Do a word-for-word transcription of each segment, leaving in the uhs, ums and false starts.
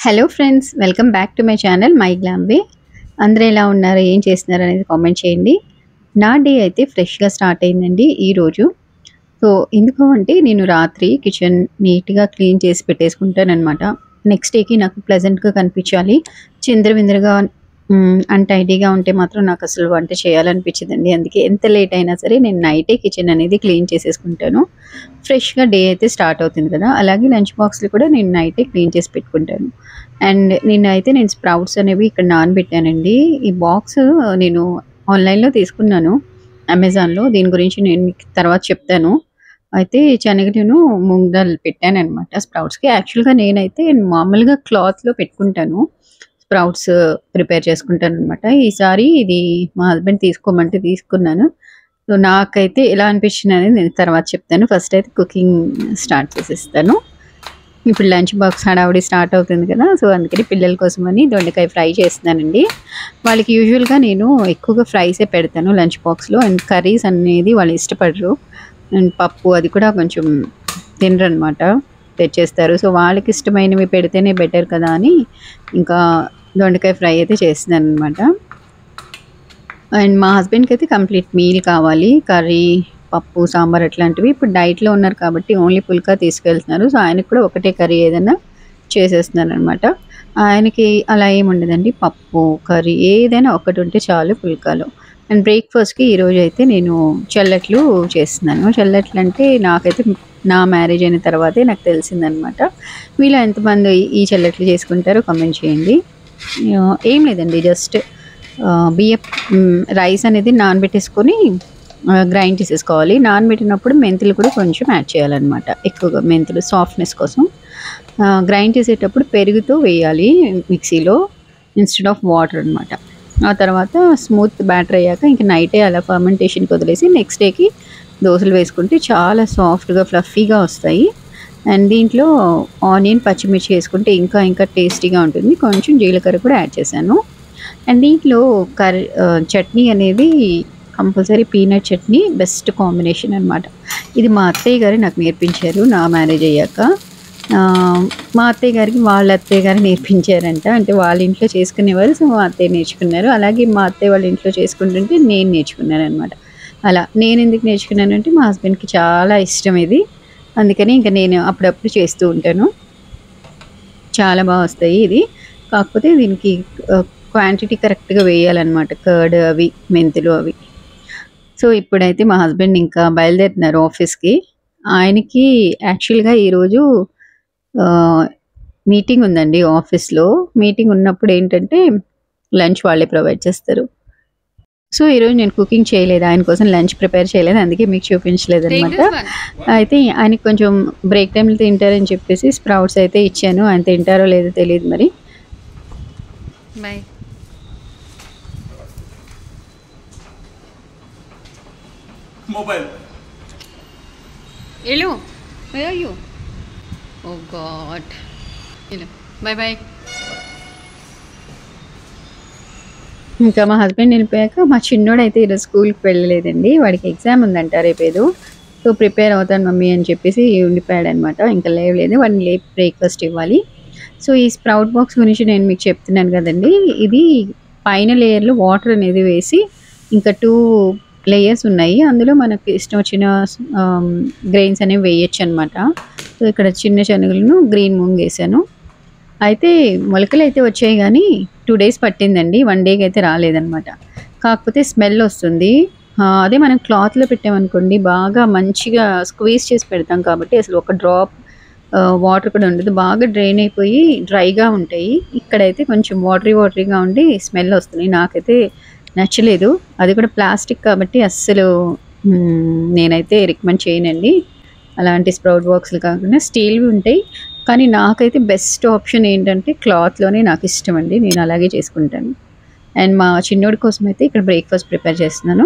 Hello friends, welcome back to my channel my glam way. అందరూ ఎలా ఉన్నారు, ఏం చేస్తున్నారు అనేది కామెంట్ చేయండి. నా డే అయితే ఫ్రెష్గా స్టార్ట్ అయిందండి ఈరోజు. సో ఎందుకు అంటే నేను రాత్రి కిచెన్ నీట్గా క్లీన్ చేసి పెట్టేసుకుంటానమాట. నెక్స్ట్ డేకి నాకు ప్లెజెంట్గా కనిపించాలి. చిందరవిందరగా అన్టైడీగా ఉంటే మాత్రం నాకు అసలు వంట చేయాలనిపించదండి. అందుకే ఎంత లేట్ అయినా సరే నేను నైటే కిచెన్ అనేది క్లీన్ చేసేసుకుంటాను. ఫ్రెష్గా డే అయితే స్టార్ట్ అవుతుంది కదా. అలాగే లంచ్ బాక్స్లు కూడా నేను నైటే క్లీన్ చేసి పెట్టుకుంటాను. అండ్ నిన్నైతే నేను స్ప్రౌట్స్ అనేవి ఇక్కడ నానబెట్టానండి. ఈ బాక్స్ నేను ఆన్లైన్లో తీసుకున్నాను, అమెజాన్లో. దీని గురించి నేను మీకు తర్వాత చెప్తాను. అయితే శనగలను మూంగ్ దాల్ పెట్టానమాట స్ప్రౌట్స్కి. యాక్చువల్గా నేనైతే మామూలుగా క్లాత్లో పెట్టుకుంటాను, స్ప్రౌట్స్ ప్రిపేర్ చేసుకుంటాను అనమాట. ఈసారి ఇది మా హస్బెండ్ తీసుకోమంటే తీసుకున్నాను. సో నాకైతే ఎలా అనిపించింది అనేది నేను తర్వాత చెప్తాను. ఫస్ట్ అయితే కుకింగ్ స్టార్ట్ చేసేస్తాను. ఇప్పుడు లంచ్ బాక్స్ హడావుడి స్టార్ట్ అవుతుంది కదా. సో అందుకని పిల్లల కోసమని దొండకాయ ఫ్రై చేస్తున్నానండి. వాళ్ళకి యూజువల్గా నేను ఎక్కువగా ఫ్రైసే పెడతాను లంచ్ బాక్స్లో. అండ్ కర్రీస్ అనేది వాళ్ళు ఇష్టపడరు. అండ్ పప్పు అది కూడా కొంచెం తినరు అనమాట, తెచ్చేస్తారు. సో వాళ్ళకి ఇష్టమైనవి పెడితేనే బెటర్ కదా అని ఇంకా దొండకాయ ఫ్రై అయితే చేస్తున్నాను అనమాట. అండ్ మా హస్బెండ్కి అయితే కంప్లీట్ మీల్ కావాలి, కర్రీ, పప్పు, సాంబార్ అట్లాంటివి. ఇప్పుడు డైట్లో ఉన్నారు కాబట్టి ఓన్లీ పుల్కా తీసుకెళ్తున్నారు. సో ఆయనకు కూడా ఒకటే కర్రీ ఏదైనా చేసేస్తున్నారు అనమాట. ఆయనకి అలా ఏముండదండి, పప్పు కర్రీ ఏదైనా ఒకటి ఉంటే చాలు పుల్కాలో. అండ్ బ్రేక్ఫాస్ట్కి ఈరోజు అయితే నేను చల్లట్లు చేస్తున్నాను. చల్లట్లు అంటే నాకైతే నా మ్యారేజ్ అయిన తర్వాతే నాకు తెలిసిందనమాట. వీళ్ళు ఎంతమంది ఈ చల్లట్లు చేసుకుంటారో కామెంట్ చేయండి. ఏం లేదండి, జస్ట్ బియ్యం రైస్ అనేది నానబెట్టేసుకొని గ్రైండ్ చేసేసుకోవాలి. నానబెట్టినప్పుడు మెంతులు కూడా కొంచెం యాడ్ చేయాలన్నమాట, ఎక్కువగా మెంతులు సాఫ్ట్నెస్ కోసం. గ్రైండ్ చేసేటప్పుడు పెరుగుతో వేయాలి మిక్సీలో ఇన్స్టెడ్ ఆఫ్ వాటర్ అనమాట. ఆ తర్వాత స్మూత్ బ్యాటర్ అయ్యాక ఇంక నైటే అలా ఫర్మెంటేషన్కి వదిలేసి నెక్స్ట్ డేకి దోశలు వేసుకుంటే చాలా సాఫ్ట్గా ఫ్లఫీగా వస్తాయి. అండ్ దీంట్లో ఆనియన్, పచ్చిమిర్చి వేసుకుంటే ఇంకా ఇంకా టేస్టీగా ఉంటుంది. కొంచెం జీలకర్ర కూడా యాడ్ చేశాను. అండ్ దీంట్లో కర్రీ చట్నీ అనేది compulsory peanut chutney best combination అనమాట. ఇది మా అత్తయ్య గారు నాకు నేర్పించారు నా మ్యారేజ్ అయ్యాక. మా అత్తయ్య గారికి వాళ్ళ అత్తయ్య గారు నేర్పించారంట. అంటే వాళ్ళ ఇంట్లో చేసుకునేవారు, సో మా అత్తయ్య నేర్చుకున్నారు. అలాగే మా అత్తయ్య వాళ్ళ ఇంట్లో చేసుకుంటుంటే నేను నేర్చుకున్నాను అనమాట. అలా నేను ఎందుకు నేర్చుకున్నానంటే మా హస్బెండ్కి చాలా ఇష్టం ఇది, అందుకని ఇంకా నేను అప్పుడప్పుడు చేస్తూ ఉంటాను. చాలా బాగా వస్తాయి ఇది. కాకపోతే దీనికి క్వాంటిటీ కరెక్ట్గా వేయాలన్నమాట, కర్డ్ అవి, మెంతులు అవి. సో ఇప్పుడైతే మా హస్బెండ్ ఇంకా బయలుదేరుతున్నారు ఆఫీస్కి. ఆయనకి యాక్చువల్గా ఈరోజు మీటింగ్ ఉందండి ఆఫీస్లో. మీటింగ్ ఉన్నప్పుడు ఏంటంటే లంచ్ వాళ్ళే ప్రొవైడ్ చేస్తారు. సో ఈరోజు నేను కుకింగ్ చేయలేదు, ఆయన కోసం లంచ్ ప్రిపేర్ చేయలేదు, అందుకే మీకు చూపించలేదు అనమాట. అయితే ఆయనకి కొంచెం బ్రేక్ టైంలో తింటారని చెప్పేసి స్ప్రౌట్స్ అయితే ఇచ్చాను. ఆయన తింటారో లేదో తెలియదు మరి. Bye. Mobile. Hello. Where are you? Oh God. Hello. Bye bye. ఇంకా మా హస్బెండ్ వెళ్ళిపోయాక మా చిన్నోడు అయితే ఈరోజు స్కూల్కి వెళ్ళలేదండి. వాడికి ఎగ్జామ్ ఉందంట రేపేదో. సో ప్రిపేర్ అవుతాను మమ్మీ అని చెప్పేసి ఉండిపోయాడు అనమాట. ఇంకా లేవలేదు, వాడిని లేపి బ్రేక్ఫాస్ట్ ఇవ్వాలి. సో ఈ స్ప్రౌట్ బాక్స్ గురించి నేను మీకు చెప్తున్నాను కదండి. ఇది పైన లేయర్లో వాటర్ అనేది వేసి ఇంకా టూ లేయర్స్ ఉన్నాయి, అందులో మనకు ఇష్టం వచ్చిన గ్రెయిన్స్ అనేవి వేయచ్చు అనమాట. సో ఇక్కడ చిన్న శనగలను గ్రీన్ మూంగ్ వేసాను. అయితే మొలకలు అయితే వచ్చాయి కానీ టూ డేస్ పట్టిందండి, వన్ డేకి అయితే రాలేదనమాట. కాకపోతే స్మెల్ వస్తుంది. అదే మనం క్లాత్లో పెట్టామనుకోండి బాగా మంచిగా స్క్వీజ్ చేసి పెడతాం కాబట్టి అసలు ఒక డ్రాప్ వాటర్ కూడా ఉండదు, బాగా డ్రైన్ అయిపోయి డ్రైగా ఉంటాయి. ఇక్కడైతే కొంచెం వాటరీ వాటరీగా ఉండి స్మెల్ వస్తున్నాయి. నాకైతే నచ్చలేదు. అది కూడా ప్లాస్టిక్ కాబట్టి అస్సలు నేనైతే రికమెండ్ చేయనండి. అలాంటి స్ప్రౌట్ బాక్స్లు కాకుండా స్టీల్వి ఉంటాయి. కానీ నాకైతే బెస్ట్ ఆప్షన్ ఏంటంటే క్లాత్లోనే నాకు ఇష్టం అండి, నేను అలాగే చేసుకుంటాను. అండ్ మా చిన్నోడి కోసం అయితే ఇక్కడ బ్రేక్ఫాస్ట్ ప్రిపేర్ చేస్తున్నాను.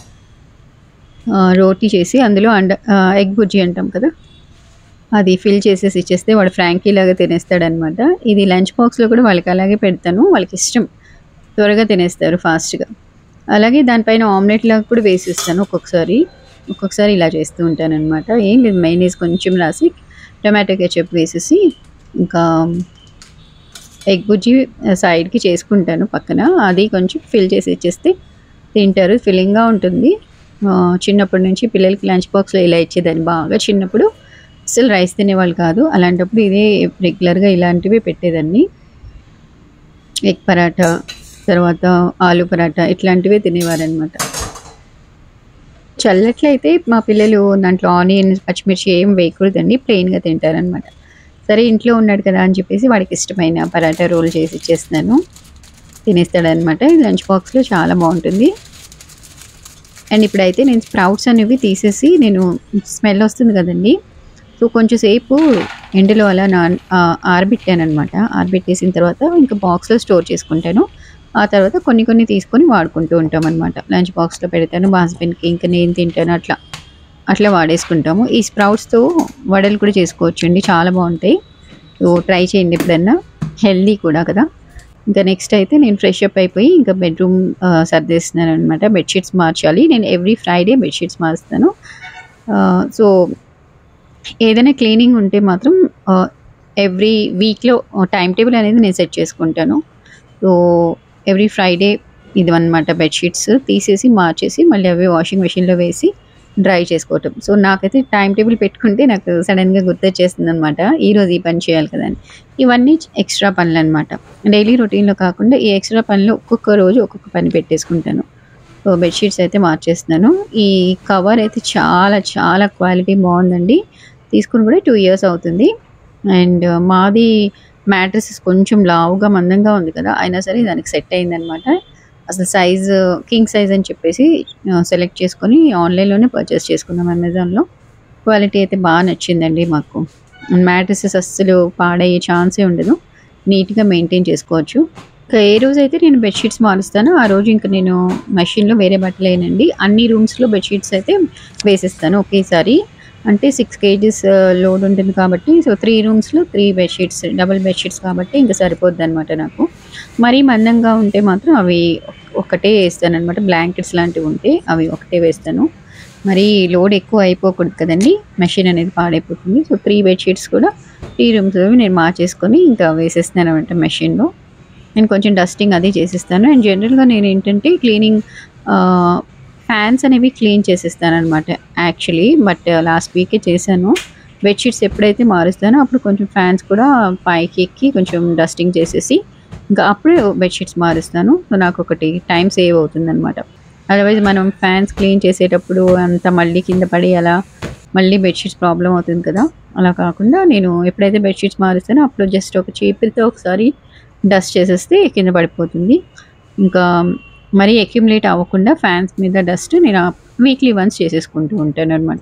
రోటీ చేసి అందులో అండ ఎగ్ బుజ్జి అంటాం కదా, అది ఫిల్ చేసేసి ఇచ్చేస్తే వాడు ఫ్రాంకీ లాగా తినేస్తాడనమాట. ఇది లంచ్ బాక్స్లో కూడా వాళ్ళకి అలాగే పెడతాను, వాళ్ళకి ఇష్టం, త్వరగా తినేస్తారు ఫాస్ట్గా. అలాగే దానిపైన ఆమ్లెట్ లాగా కూడా వేసిస్తాను ఒక్కొక్కసారి. ఒక్కొక్కసారి ఇలా చేస్తూ ఉంటాను అనమాట. ఏం లేదు, మైనీస్ కొంచెం రాసి టొమాటో కెచప్ వేసేసి ఇంకా ఎగ్ బుజ్జి సైడ్కి చేసుకుంటాను పక్కన, అది కొంచెం ఫిల్ చేసి ఇచ్చేస్తే తింటారు. ఫిల్లింగ్గా ఉంటుంది. చిన్నప్పటి నుంచి పిల్లలకి లంచ్ బాక్స్లో ఇలా ఇచ్చేదాన్ని బాగా. చిన్నప్పుడు అసలు రైస్ తినేవాళ్ళు కాదు, అలాంటప్పుడు ఇదే రెగ్యులర్గా ఇలాంటివి పెట్టేదాన్ని. ఎగ్ పరాటా, తర్వాత ఆలు పరాటా ఇట్లాంటివే తినేవారనమాట. చల్లట్లో అయితే మా పిల్లలు దాంట్లో ఆనియన్ పచ్చిమిర్చి ఏం వేయకూడదండి, ప్లెయిన్గా తింటారనమాట. సరే ఇంట్లో ఉన్నాడు కదా అని చెప్పేసి వాడికి ఇష్టమైన పరాటా రోల్ చేసి ఇచ్చేస్తున్నాను, తినేస్తాడనమాట. లంచ్ బాక్స్లో చాలా బాగుంటుంది. అండ్ ఇప్పుడైతే నేను స్ప్రౌట్స్ అనేవి తీసేసి, నేను స్మెల్ వస్తుంది కదండి, సో కొంచెం సేపు ఎండలో అలా నా ఆరబెట్టాను అనమాట. ఆరబెట్టేసిన తర్వాత ఇంకా బాక్స్లో స్టోర్ చేసుకుంటాను. ఆ తర్వాత కొన్ని కొన్ని తీసుకొని వాడుకుంటూ ఉంటాం అనమాట. లంచ్ బాక్స్లో పెడతాను, మా హస్బెండ్కి ఇంకా నేను తింటాను, అట్లా అట్లా వాడేసుకుంటాము. ఈ స్ప్రౌట్స్తో వడలు కూడా చేసుకోవచ్చండి, చాలా బాగుంటాయి. సో ట్రై చేయండి ఎప్పుడన్నా, హెల్దీ కూడా కదా. ఇంకా నెక్స్ట్ అయితే నేను ఫ్రెష్ అప్ అయిపోయి ఇంకా బెడ్రూమ్ సర్దేస్తున్నాను అనమాట. బెడ్షీట్స్ మార్చాలి. నేను ఎవ్రీ ఫ్రైడే బెడ్షీట్స్ మారుస్తాను. సో ఏదైనా క్లీనింగ్ ఉంటే మాత్రం ఎవ్రీ వీక్లో టైం టేబుల్ అనేది నేను సెట్ చేసుకుంటాను. సో ఎవ్రీ ఫ్రైడే ఇది అనమాట. బెడ్షీట్స్ తీసేసి మార్చేసి మళ్ళీ అవి వాషింగ్ మెషిన్లో వేసి డ్రై చేసుకోవటం. సో నాకైతే టైం టేబుల్ పెట్టుకుంటే నాకు సడన్గా గుర్తొచ్చేస్తుంది అనమాట, ఈరోజు ఈ పని చేయాలి కదా అని. ఇవన్నీ ఎక్స్ట్రా పనులు అనమాట, డైలీ రొటీన్లో కాకుండా ఈ ఎక్స్ట్రా పనులు ఒక్కొక్క రోజు ఒక్కొక్క పని పెట్టేసుకుంటాను. సో బెడ్షీట్స్ అయితే మార్చేస్తున్నాను. ఈ కవర్ అయితే చాలా చాలా క్వాలిటీ బాగుందండి, తీసుకుని కూడా టూ ఇయర్స్ అవుతుంది. అండ్ మాది మ్యాట్రసెస్ కొంచెం లావుగా మందంగా ఉంది కదా, అయినా సరే దానికి సెట్ అయిందనమాట. అసలు సైజు కింగ్ సైజ్ అని చెప్పేసి సెలెక్ట్ చేసుకొని ఆన్లైన్లోనే పర్చేస్ చేసుకున్నాం అమెజాన్లో. క్వాలిటీ అయితే బాగా నచ్చిందండి మాకు. మ్యాట్రసెస్ అస్సలు పాడయ్యే ఛాన్సే ఉండదు, నీట్గా మెయింటైన్ చేసుకోవచ్చు. ఇంకా ఏ రోజు అయితే నేను బెడ్షీట్స్ మారుస్తానో ఆ రోజు ఇంకా నేను మెషిన్లో వేరే బట్టలు వేయనండి, అన్ని రూమ్స్లో బెడ్షీట్స్ అయితే వేసేస్తాను ఒకేసారి. అంటే సిక్స్ కేజీస్ లోడ్ ఉంటుంది కాబట్టి, సో త్రీ రూమ్స్లో త్రీ బెడ్షీట్స్, డబుల్ బెడ్షీట్స్ కాబట్టి ఇంకా సరిపోద్ది అనమాట నాకు. మరీ మందంగా ఉంటే మాత్రం అవి ఒకటే వేస్తాను అనమాట. బ్లాంకెట్స్ లాంటివి ఉంటే అవి ఒకటే వేస్తాను. మరి లోడ్ ఎక్కువ అయిపోకూడదు కదండి, మెషిన్ అనేది పాడైపోతుంది. సో త్రీ బెడ్షీట్స్ కూడా త్రీ రూమ్స్ నేను మార్చేసుకొని ఇంకా వేసేస్తాను అనమాట మెషిన్లో. నేను కొంచెం డస్టింగ్ అది చేసేస్తాను. అండ్ జనరల్గా నేను ఏంటంటే క్లీనింగ్ ఫ్యాన్స్ అనేవి క్లీన్ చేసేస్తాను అనమాట యాక్చువల్లీ, బట్ లాస్ట్ వీకే చేశాను. బెడ్షీట్స్ ఎప్పుడైతే మారుస్తానో అప్పుడు కొంచెం ఫ్యాన్స్ కూడా పైకి ఎక్కి కొంచెం డస్టింగ్ చేసేసి ఇంకా అప్పుడే బెడ్షీట్స్ మారుస్తాను. సో నాకు ఒకటి టైం సేవ్ అవుతుంది అనమాట. అదర్వైజ్ మనం ఫ్యాన్స్ క్లీన్ చేసేటప్పుడు అంత మళ్ళీ కింద పడి అలా మళ్ళీ బెడ్షీట్స్ ప్రాబ్లం అవుతుంది కదా, అలా కాకుండా నేను ఎప్పుడైతే బెడ్షీట్స్ మారుస్తానో అప్పుడు జస్ట్ ఒక చీపులతో ఒకసారి డస్ట్ చేసేస్తే కింద పడిపోతుంది. ఇంకా మరీ అక్యుములేట్ అవ్వకుండా ఫ్యాన్స్ మీద డస్ట్ నేను వీక్లీ వన్స్ చేసేసుకుంటూ ఉంటాను అనమాట.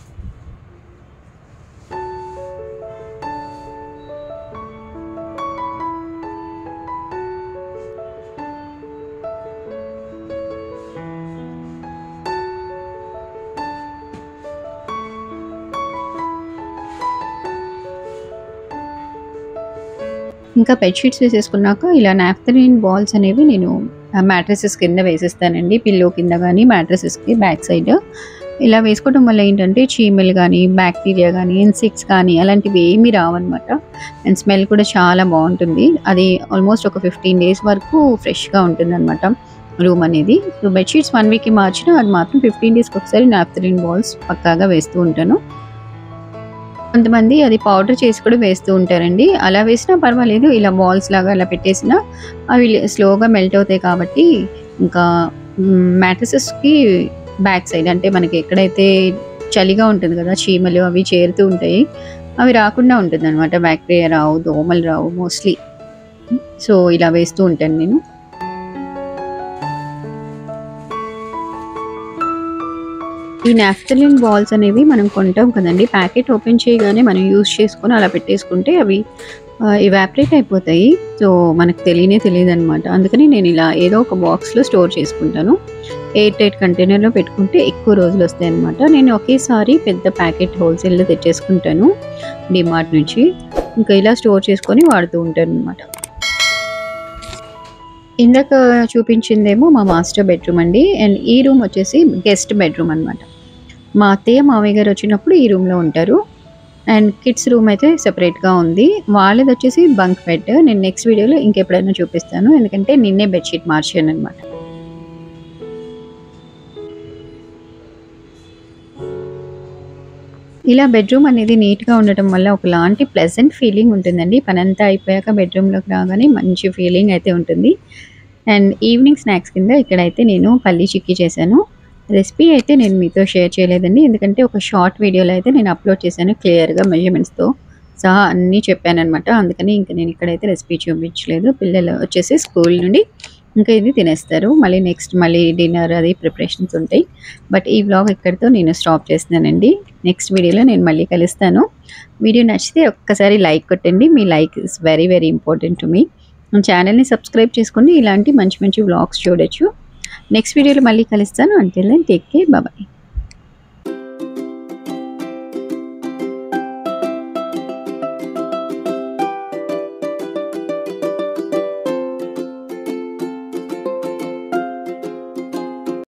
ఇంకా బెడ్షీట్స్ వేసేసుకున్నాక ఇలా నాఫ్థలిన్ బాల్స్ అనేవి నేను మ్యాట్రసెస్ కింద వేసేస్తానండి, పిల్లో కింద కానీ మ్యాట్రసెస్కి బ్యాక్ సైడ్. ఇలా వేసుకోవడం వల్ల ఏంటంటే చీమలు కానీ బ్యాక్టీరియా కానీ ఇన్సెక్ట్స్ కానీ అలాంటివి ఏమీ రావన్నమాట. అండ్ స్మెల్ కూడా చాలా బాగుంటుంది. అది ఆల్మోస్ట్ ఒక ఫిఫ్టీన్ డేస్ వరకు ఫ్రెష్గా ఉంటుంది అనమాట రూమ్ అనేది. సో బెడ్షీట్స్ వన్ వీక్కి మార్చినా అది మాత్రం ఫిఫ్టీన్ డేస్కి ఒకసారి నాఫ్థలిన్ బాల్స్ పక్కాగా వేస్తూ ఉంటాను. కొంతమంది అది పౌడర్ చేసి కూడా వేస్తూ ఉంటారండి, అలా వేసినా పర్వాలేదు. ఇలా బాల్స్ లాగా అలా పెట్టేసినా అవి స్లోగా మెల్ట్ అవుతాయి కాబట్టి ఇంకా మ్యాట్రసెస్కి బ్యాక్ సైడ్ అంటే మనకి ఎక్కడైతే చలిగా ఉంటుంది కదా చీమలు అవి చేరుతూ ఉంటాయి, అవి రాకుండా ఉంటుంది అనమాట. బ్యాక్టీరియా రావు, దోమలు రావు మోస్ట్లీ. సో ఇలా వేస్తూ ఉంటాను నేను. ఈ నాఫ్థలిన్ బాల్స్ అనేవి మనం కొంటాం కదండి, ప్యాకెట్ ఓపెన్ చేయగానే మనం యూజ్ చేసుకొని అలా పెట్టేసుకుంటే అవి ఇవాపరేట్ అయిపోతాయి. సో మనకు తెలియనే తెలియదు అనమాట. అందుకని నేను ఇలా ఏదో ఒక బాక్స్లో స్టోర్ చేసుకుంటాను. ఎయిర్ టైట్ కంటైనర్లో పెట్టుకుంటే ఎక్కువ రోజులు వస్తాయి అనమాట. నేను ఒకేసారి పెద్ద ప్యాకెట్ హోల్సేల్లో తెచ్చేసుకుంటాను డిమార్ట్ నుంచి. ఇంకా ఇలా స్టోర్ చేసుకొని వాడుతూ ఉంటాను అనమాట. ఇందాక చూపించిందేమో మా మాస్టర్ బెడ్రూమ్ అండి. అండ్ ఈ రూమ్ వచ్చేసి గెస్ట్ బెడ్రూమ్ అనమాట. మా అత్తయ్య మామయ్య గారు వచ్చినప్పుడు ఈ రూమ్లో ఉంటారు. అండ్ కిడ్స్ రూమ్ అయితే సెపరేట్గా ఉంది. వాళ్ళది వచ్చేసి బంక్ బెడ్. నేను నెక్స్ట్ వీడియోలో ఇంకెప్పుడైనా చూపిస్తాను, ఎందుకంటే నిన్నే బెడ్షీట్ మార్చాను అనమాట. ఇలా బెడ్రూమ్ అనేది నీట్గా ఉండటం వల్ల ఒకలాంటి ప్లెజెంట్ ఫీలింగ్ ఉంటుందండి. పనంతా అయిపోయాక బెడ్రూమ్లోకి రాగానే మంచి ఫీలింగ్ అయితే ఉంటుంది. అండ్ ఈవినింగ్ స్నాక్స్ కింద ఇక్కడైతే నేను పల్లీ చిక్కీ చేశాను. రెసిపీ అయితే నేను మీతో షేర్ చేయలేదండి, ఎందుకంటే ఒక షార్ట్ వీడియోలో అయితే నేను అప్లోడ్ చేశాను క్లియర్గా మెజర్మెంట్స్తో సహా అన్నీ చెప్పానమాట. అందుకని ఇంకా నేను ఇక్కడైతే రెసిపీ చూపించలేదు. పిల్లలు వచ్చేసి స్కూల్ నుండి ఇంకా ఇది తినేస్తారు. మళ్ళీ నెక్స్ట్ మళ్ళీ డిన్నర్ అది ప్రిపరేషన్స్ ఉంటాయి. బట్ ఈ వ్లాగ్ ఇక్కడితో నేను స్టాప్ చేస్తున్నానండి. నెక్స్ట్ వీడియోలో నేను మళ్ళీ కలుస్తాను. వీడియో నచ్చితే ఒక్కసారి లైక్ కొట్టండి. మీ like is very very important to me. ఛానల్ని సబ్స్క్రైబ్ చేసుకోండి, ఇలాంటి మంచి మంచి వ్లాగ్స్ చూడొచ్చు. నెక్స్ట్ వీడియోలో మళ్ళీ కలుస్తాను. Until then take care, bye.